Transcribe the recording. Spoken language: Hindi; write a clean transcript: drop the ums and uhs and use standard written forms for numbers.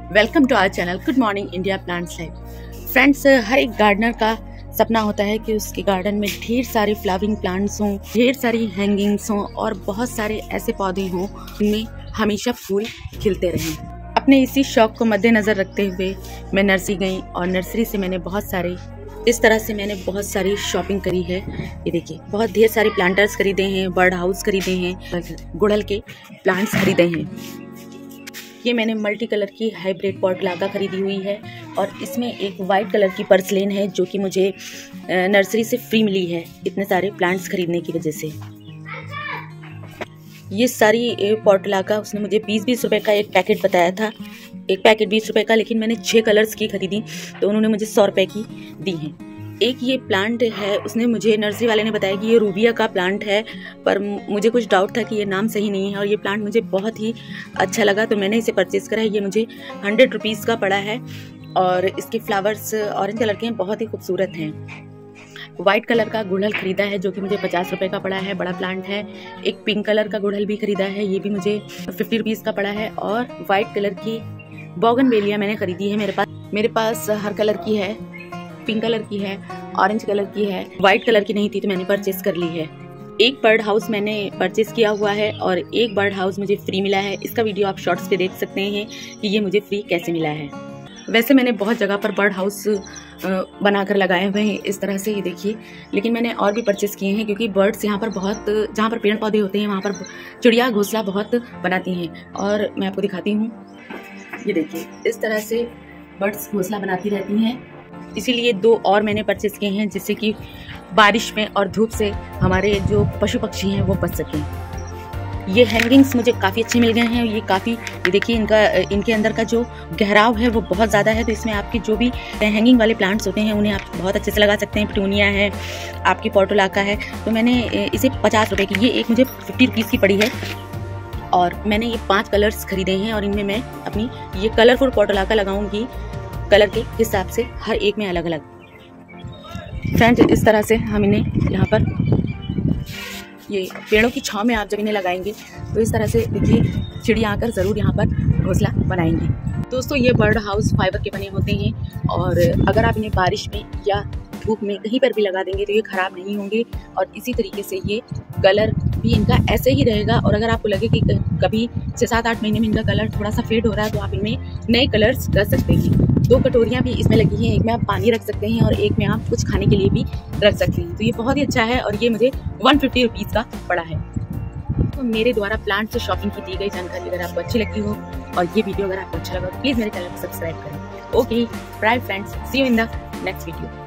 Welcome to our channel good morning India plants life. Friends, हर एक गार्डनर का सपना होता है कि उसके गार्डन में ढेर सारे फ्लावरिंग प्लांट्स हों, ढेर सारी हैंगिंग्स हों और बहुत सारे ऐसे पौधे हों जिनमें हमेशा फूल खिलते रहें। अपने इसी शौक को मद्देनज़र रखते हुए मैं नर्सरी गई और नर्सरी से मैंने बहुत सारी शॉपिंग करी है। ये देखिए, बहुत ढेर सारे प्लांटर्स खरीदे हैं, बर्ड हाउस खरीदे हैं, गुड़हल के प्लांट्स खरीदे हैं। ये मैंने मल्टी कलर की हाइब्रिड पोर्टुलाका खरीदी हुई है और इसमें एक वाइट कलर की पर्सलेन है जो कि मुझे नर्सरी से फ्री मिली है इतने सारे प्लांट्स खरीदने की वजह से। ये सारी पोर्टुलाका उसने मुझे 20-20 रुपए का एक पैकेट बताया था, एक पैकेट 20 रुपए का, लेकिन मैंने 6 कलर्स की खरीदी तो उन्होंने मुझे 100 रुपए की दी हैं। एक ये प्लांट है, उसने मुझे नर्सरी वाले ने बताया कि ये रूबिया का प्लांट है, पर मुझे कुछ डाउट था कि ये नाम सही नहीं है और ये प्लांट मुझे बहुत ही अच्छा लगा तो मैंने इसे परचेज़ करा है। ये मुझे 100 रुपीज़ का पड़ा है और इसके फ्लावर्स ऑरेंज कलर के हैं, बहुत ही खूबसूरत हैं। वाइट कलर का गुड़हल खरीदा है जो कि मुझे 50 रुपए का पड़ा है, बड़ा प्लांट है। एक पिंक कलर का गुड़हल भी खरीदा है, ये भी मुझे 50 रुपीज़ का पड़ा है। और वाइट कलर की बोगनवेलिया मैंने खरीदी है। मेरे पास हर कलर की है, पिंक कलर की है, ऑरेंज कलर की है, वाइट कलर की नहीं थी तो मैंने परचेज कर ली है। एक बर्ड हाउस मैंने परचेज किया हुआ है और एक बर्ड हाउस मुझे फ्री मिला है। इसका वीडियो आप शॉर्ट्स पे देख सकते हैं कि ये मुझे फ्री कैसे मिला है। वैसे मैंने बहुत जगह पर बर्ड हाउस बनाकर लगाए हुए हैं इस तरह से, ये देखिए, लेकिन मैंने और भी परचेज किए हैं क्योंकि बर्ड्स यहाँ पर बहुत, जहाँ पर पेड़ पौधे होते हैं वहाँ पर चिड़िया घोंसला बहुत बनाती हैं। और मैं आपको दिखाती हूँ, ये देखिए, इस तरह से बर्ड्स घोंसला बनाती रहती हैं। इसीलिए 2 और मैंने परचेज किए हैं जिससे कि बारिश में और धूप से हमारे जो पशु पक्षी हैं वो बच सकें। ये हैंगिंग्स मुझे काफ़ी अच्छे मिल गए हैं। ये देखिए, इनके अंदर का जो गहराव है वो बहुत ज़्यादा है, तो इसमें आपके जो भी हैंगिंग वाले प्लांट्स होते हैं उन्हें आप बहुत अच्छे से लगा सकते हैं। पिटूनिया है, आपकी पोर्टुलाका है। तो मैंने इसे 50 रुपये की, ये एक मुझे 50 रुपीज़ की पड़ी है और मैंने ये 5 कलर्स खरीदे हैं और इनमें मैं अपनी ये कलरफुल पोर्टुलाका लगाऊंगी कलर के हिसाब से, हर एक में अलग अलग। फ्रेंड्स, इस तरह से हम इन्हें यहाँ पर, ये पेड़ों की छांव में आप जब इन्हें लगाएंगे तो इस तरह से देखिए चिड़िया आकर ज़रूर यहाँ पर घोंसला बनाएंगी। दोस्तों, ये बर्ड हाउस फाइबर के बने होते हैं और अगर आप इन्हें बारिश में या धूप में कहीं पर भी लगा देंगे तो ये ख़राब नहीं होंगे और इसी तरीके से ये कलर भी इनका ऐसे ही रहेगा। और अगर आपको लगे कि कभी 6-7-8 महीने में इनका कलर थोड़ा सा फेड हो रहा है तो आप इनमें नए कलर्स कर सकते हैं। 2 कटोरियाँ भी इसमें लगी हैं, एक में आप पानी रख सकते हैं और एक में आप कुछ खाने के लिए भी रख सकते हैं। तो ये बहुत ही अच्छा है और ये मुझे 150 रुपीज़ का पड़ा है। तो मेरे द्वारा प्लांट से शॉपिंग की दी गई जानकारी अगर आपको अच्छी लगी हो और ये वीडियो अगर आपको अच्छा लगा तो प्लीज़ मेरे चैनल को सब्सक्राइब करें। Okay, bye friends, see you in the next video.